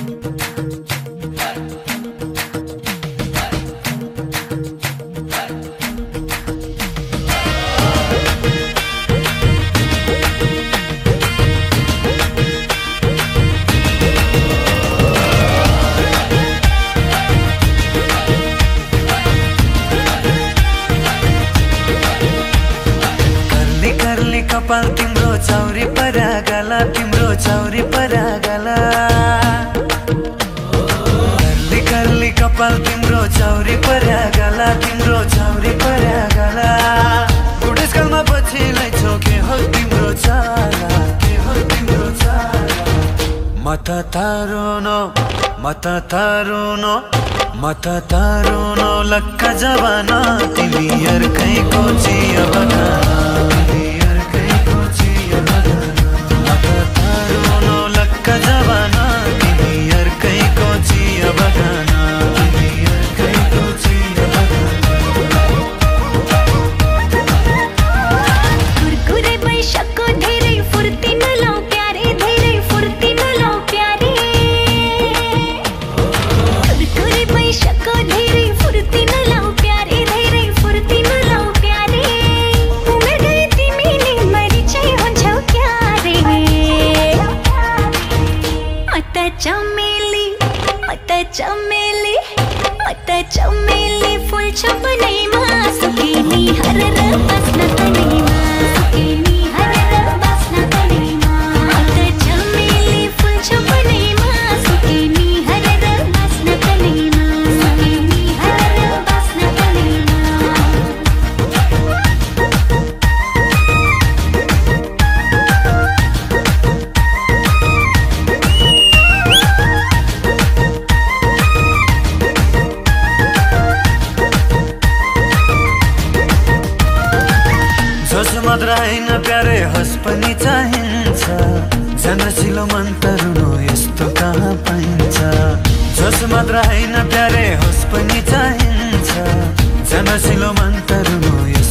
कपाल तिम्रो चौरी परागला तिम्रो चौरी परागला कर्ली कर्ली कपाल तिम्रो चौरी परागला तिम्रो चौरी परागला बुढेसकालमा पछिलाई छोके हो तिम्रो चाला के हो तिम्रो चाला मत तारुनो लक्का जवाना तिमी अर्कैको चिया बगाना जवाना तिमी अर्कैको चिया बगाना कुरकुरे बैशाको धेरै फुर्ती नलाउ प्यारे धेरै फुर्ती नलाउ प्यारे कुरकुरे बैशाको धेरै फुर्ती नलाउ प्यारे धेरै फुर्ती नलाउ प्यारे उमेर गए तिमीले मरि चाहिँ हुन्छौ क्यारे चमेली फुल छपनैमा सुकेनी हरर बस्न तनैमा सुकेनी हरर बस्न तनैमा चमेली फुल छपनैमा सुकेनी हरर बस्न तनैमा सुकेनी हरर बस्न तनैमा मात्र हैन प्यारे हस पनि चाहिन्छ जनसिलो मन तरुनो यस्तो कहाँ पाइन्छ जस मात्र हैन प्यारे हस पनि चाहिन्छ जनसिलो मन तरुनो